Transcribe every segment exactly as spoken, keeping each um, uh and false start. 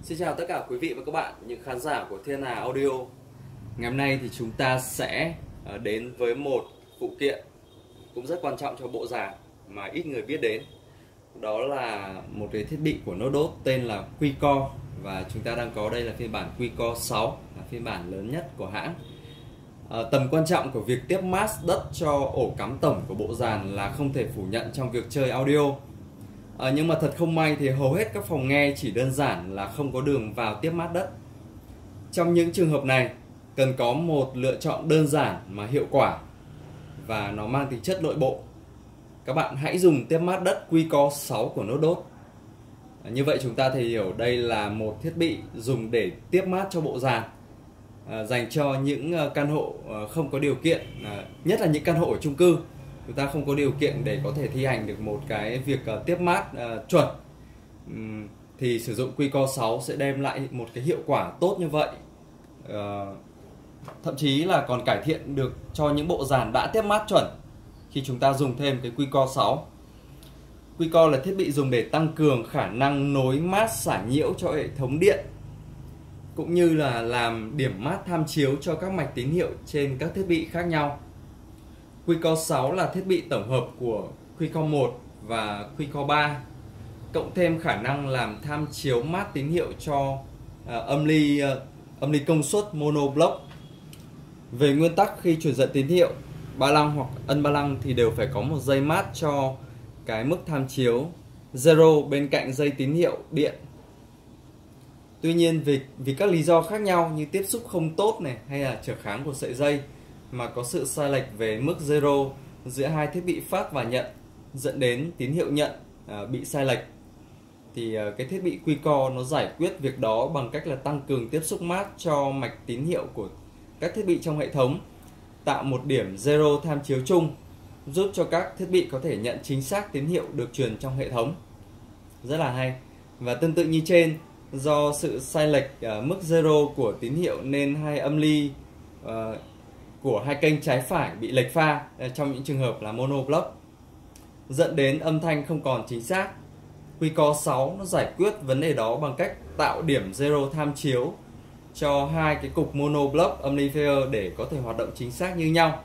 Xin chào tất cả quý vị và các bạn, những khán giả của Thiên Hà Audio. Ngày hôm nay thì chúng ta sẽ đến với một phụ kiện cũng rất quan trọng cho bộ dàn mà ít người biết đến. Đó là một cái thiết bị của Nodot tên là QCore. Và chúng ta đang có đây là phiên bản QCore sáu, là phiên bản lớn nhất của hãng. à, Tầm quan trọng của việc tiếp mát đất cho ổ cắm tổng của bộ dàn là không thể phủ nhận trong việc chơi audio. À, nhưng mà thật không may thì hầu hết các phòng nghe chỉ đơn giản là không có đường vào tiếp mát đất. Trong những trường hợp này, cần có một lựa chọn đơn giản mà hiệu quả và nó mang tính chất nội bộ. Các bạn hãy dùng tiếp mát đất QCore sáu của Nodot. À, như vậy chúng ta thể hiểu đây là một thiết bị dùng để tiếp mát cho bộ dàn, à, dành cho những căn hộ không có điều kiện, à, nhất là những căn hộ ở chung cư. Chúng ta không có điều kiện để có thể thi hành được một cái việc uh, tiếp mát uh, chuẩn, uhm, thì sử dụng QCore sáu sẽ đem lại một cái hiệu quả tốt như vậy. uh, Thậm chí là còn cải thiện được cho những bộ dàn đã tiếp mát chuẩn khi chúng ta dùng thêm cái QCore sáu. QCore là thiết bị dùng để tăng cường khả năng nối mát xả nhiễu cho hệ thống điện, cũng như là làm điểm mát tham chiếu cho các mạch tín hiệu trên các thiết bị khác nhau. QCore sáu là thiết bị tổng hợp của QCore một và QCore ba, cộng thêm khả năng làm tham chiếu mát tín hiệu cho uh, âm ly uh, âm ly công suất monoblock. Về nguyên tắc, khi truyền dẫn tín hiệu ba lăng hoặc ân ba lăng thì đều phải có một dây mát cho cái mức tham chiếu zero bên cạnh dây tín hiệu điện. Tuy nhiên vì, vì các lý do khác nhau như tiếp xúc không tốt này, hay là trở kháng của sợi dây, mà có sự sai lệch về mức zero giữa hai thiết bị phát và nhận, dẫn đến tín hiệu nhận à, bị sai lệch, thì à, cái thiết bị QCore nó giải quyết việc đó bằng cách là tăng cường tiếp xúc mát cho mạch tín hiệu của các thiết bị trong hệ thống, tạo một điểm zero tham chiếu chung, giúp cho các thiết bị có thể nhận chính xác tín hiệu được truyền trong hệ thống. Rất là hay. Và tương tự như trên, do sự sai lệch à, mức zero của tín hiệu nên hai âm ly à, của hai kênh trái phải bị lệch pha trong những trường hợp là monoblock, dẫn đến âm thanh không còn chính xác. QCore sáu nó giải quyết vấn đề đó bằng cách tạo điểm zero tham chiếu cho hai cái cục monoblock amplifier để có thể hoạt động chính xác như nhau.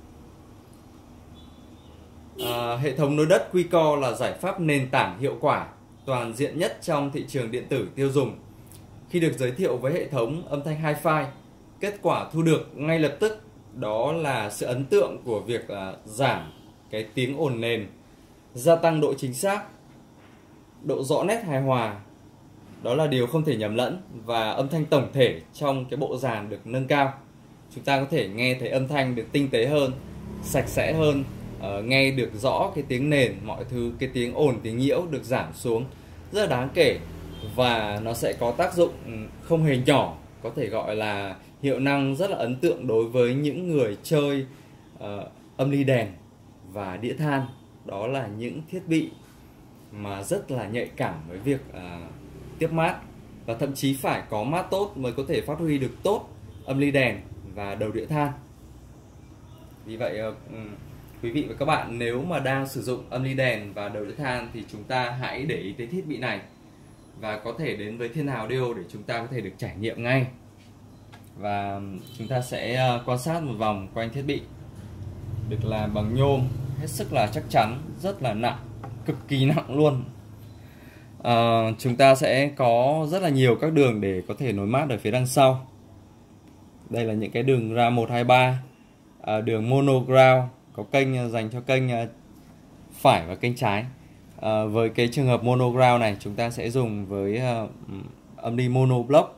À, hệ thống nối đất QCore là giải pháp nền tảng hiệu quả toàn diện nhất trong thị trường điện tử tiêu dùng. Khi được giới thiệu với hệ thống âm thanh hi-fi, kết quả thu được ngay lập tức đó là sự ấn tượng của việc uh, giảm cái tiếng ồn nền, gia tăng độ chính xác, độ rõ nét hài hòa, đó là điều không thể nhầm lẫn, và âm thanh tổng thể trong cái bộ dàn được nâng cao. Chúng ta có thể nghe thấy âm thanh được tinh tế hơn, sạch sẽ hơn, uh, nghe được rõ cái tiếng nền, mọi thứ, cái tiếng ồn, tiếng nhiễu được giảm xuống rất là đáng kể, và nó sẽ có tác dụng không hề nhỏ, có thể gọi là hiệu năng rất là ấn tượng đối với những người chơi uh, âm ly đèn và đĩa than. Đó là những thiết bị mà rất là nhạy cảm với việc uh, tiếp mát, và thậm chí phải có mát tốt mới có thể phát huy được tốt âm ly đèn và đầu đĩa than. Vì vậy uh, quý vị và các bạn nếu mà đang sử dụng âm ly đèn và đầu đĩa than thì chúng ta hãy để ý tới thiết bị này, và có thể đến với Thiên Hà Audio để chúng ta có thể được trải nghiệm ngay. Và chúng ta sẽ quan sát một vòng quanh thiết bị, được làm bằng nhôm hết sức là chắc chắn, rất là nặng, cực kỳ nặng luôn. à, Chúng ta sẽ có rất là nhiều các đường để có thể nối mát ở phía đằng sau. Đây là những cái đường ra một, hai, ba, à, đường mono ground, có kênh dành cho kênh phải và kênh trái. à, Với cái trường hợp mono ground này, chúng ta sẽ dùng với uh, âm ly monoblock,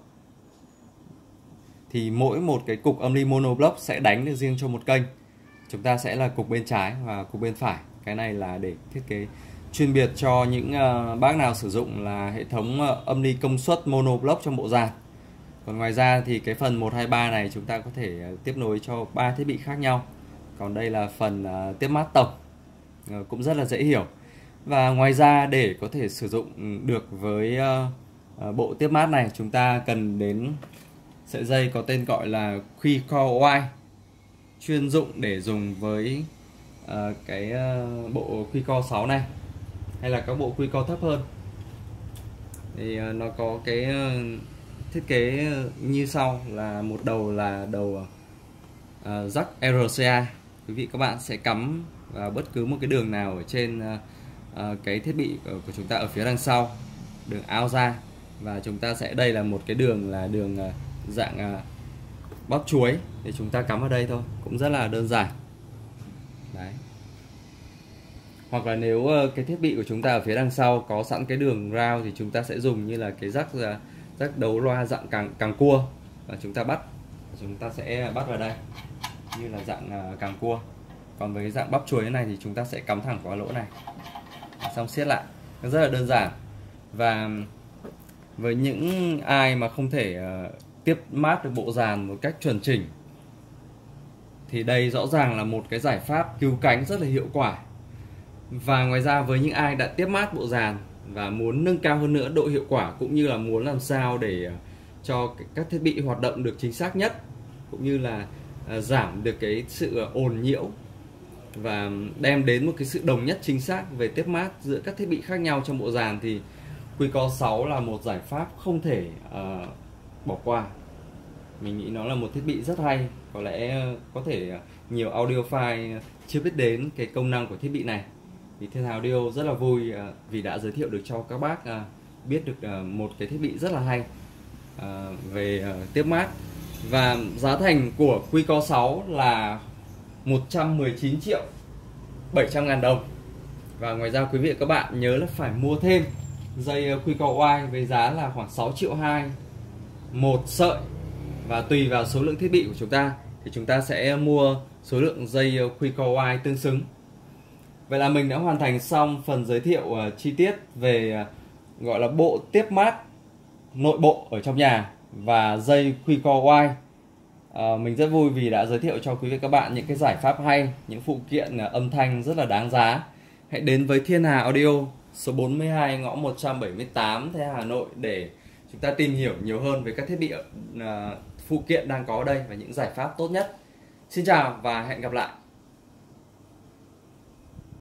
thì mỗi một cái cục âm ly monoblock sẽ đánh được riêng cho một kênh. Chúng ta sẽ là cục bên trái và cục bên phải. Cái này là để thiết kế chuyên biệt cho những uh, bác nào sử dụng là hệ thống uh, âm ly công suất monoblock trong bộ dàn. Còn ngoài ra thì cái phần một, hai, ba này chúng ta có thể uh, tiếp nối cho ba thiết bị khác nhau. Còn đây là phần uh, tiếp mát tổng, uh, cũng rất là dễ hiểu. Và ngoài ra để có thể sử dụng được với uh, uh, bộ tiếp mát này, chúng ta cần đến sợi dây có tên gọi là QCore Y, chuyên dụng để dùng với uh, cái uh, bộ QCore sáu này, hay là các bộ QCore thấp hơn. Thì nó có cái thiết kế như sau, là một đầu là đầu uh, jack rờ xê a. Quý vị các bạn sẽ cắm vào bất cứ một cái đường nào ở trên uh, cái thiết bị của chúng ta ở phía đằng sau, đường out ra, và chúng ta sẽ, đây là một cái đường là đường uh, dạng uh, bóp chuối, thì chúng ta cắm vào đây thôi, cũng rất là đơn giản. Đấy. Hoặc là nếu cái thiết bị của chúng ta ở phía đằng sau có sẵn cái đường round thì chúng ta sẽ dùng như là cái rắc rắc đấu loa dạng càng càng cua, và chúng ta bắt chúng ta sẽ bắt vào đây như là dạng càng cua. Còn với cái dạng bắp chuối này thì chúng ta sẽ cắm thẳng vào lỗ này, xong siết lại. Nó rất là đơn giản. Và với những ai mà không thể uh, tiếp mát được bộ dàn một cách chuẩn chỉnh thì đây rõ ràng là một cái giải pháp cứu cánh rất là hiệu quả. Và ngoài ra với những ai đã tiếp mát bộ dàn và muốn nâng cao hơn nữa độ hiệu quả, cũng như là muốn làm sao để cho các thiết bị hoạt động được chính xác nhất, cũng như là giảm được cái sự ồn nhiễu và đem đến một cái sự đồng nhất chính xác về tiếp mát giữa các thiết bị khác nhau trong bộ dàn, thì Quico sáu là một giải pháp không thể uh, bỏ qua. Mình nghĩ nó là một thiết bị rất hay. Có lẽ có thể nhiều audiophile chưa biết đến cái công năng của thiết bị này. Thì Thiên Hà Audio rất là vui vì đã giới thiệu được cho các bác biết được một cái thiết bị rất là hay về tiếp mát. Và giá thành của Quico sáu là một trăm mười chín triệu bảy trăm ngàn đồng. Và ngoài ra quý vị và các bạn nhớ là phải mua thêm dây Quico Y với giá là khoảng sáu triệu hai một sợi. Và tùy vào số lượng thiết bị của chúng ta thì chúng ta sẽ mua số lượng dây Quico Y tương xứng. Vậy là mình đã hoàn thành xong phần giới thiệu uh, chi tiết về uh, gọi là bộ tiếp mát nội bộ ở trong nhà và dây Quico Y. Uh, mình rất vui vì đã giới thiệu cho quý vị các bạn những cái giải pháp hay, những phụ kiện uh, âm thanh rất là đáng giá. Hãy đến với Thiên Hà Audio số bốn mươi hai ngõ một trăm bảy mươi tám Thái Hà Nội để chúng ta tìm hiểu nhiều hơn về các thiết bị uh, phụ kiện đang có ở đây và những giải pháp tốt nhất. Xin chào và hẹn gặp lại.